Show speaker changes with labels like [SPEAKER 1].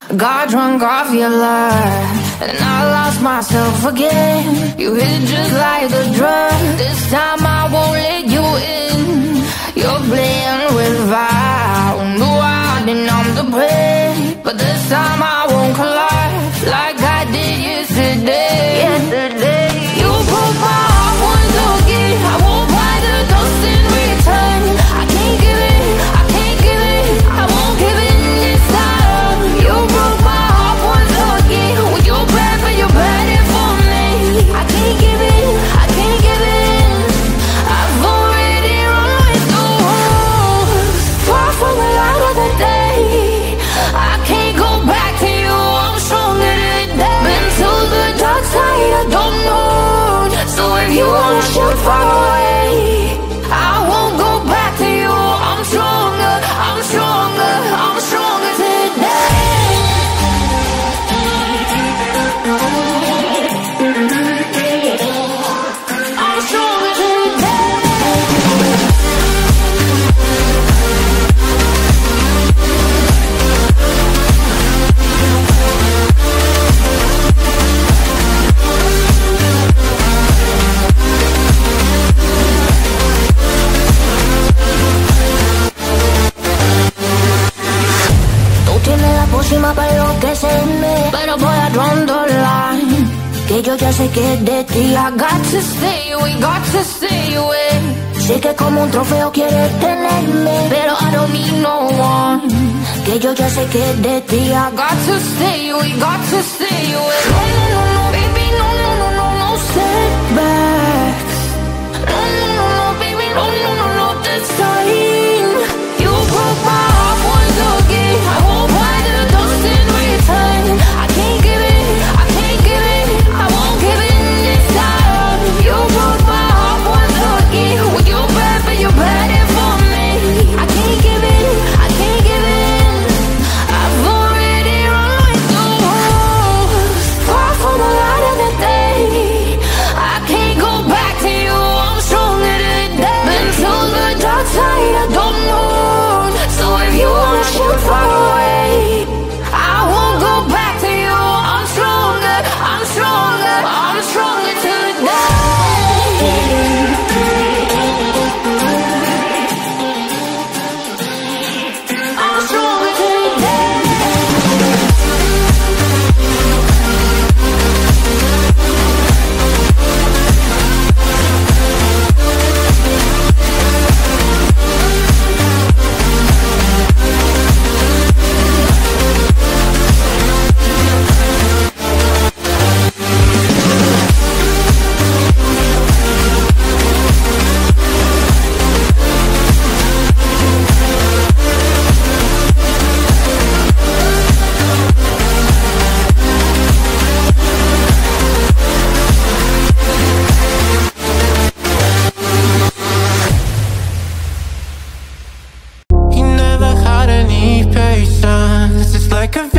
[SPEAKER 1] Got drunk off your love, and I lost myself again. You hit just like a drug. This time I won't let you in. You're playing with fire. No, I didn't numb the pain, but this time I won't collapse like I did yesterday. You broke my heart once again. I won't buy the dust in return. I can't give it, I can't give it, I won't give in this time. You broke my heart once again. When you're bad, but you're bad it for me. I can't give it, I can't give in. I've already run with the wolves. Far from the light of the day. I can't go back to you, I'm stronger today. Been to the dark side, I don't know. So if you wanna shoot far away, I won't go back to you. I'm stronger, I'm stronger, I'm stronger today. I'm stronger today. Para enloquecerme, pero voy a draw the line. Que yo ya sé que es de ti. I got to stay away, got to stay away. Sé que como un trofeo quieres tenerme, pero I don't need no one. Que yo ya sé que es de ti. I got to stay away, got to stay away. No, no, no, no, baby, no, no, no, no, no setbacks. No, no, no, no, baby, no, no, no, no, this time. You broke my heart once again. I won't buy the dust in return. I can't give it, I can't give it, I won't give in this time. You broke my heart once again. When you're bad, but you're bad it for me. I can't give it, I can't give in. I've already run with the wolves. Far from the light of the day. I can't go back to you, I'm stronger today. Been to the dark side, I don't know. So if you wanna shoot far away, I won't go back to you. I'm stronger, I'm stronger, I'm stronger today. I'm stronger today.
[SPEAKER 2] He never had any patience. It's like a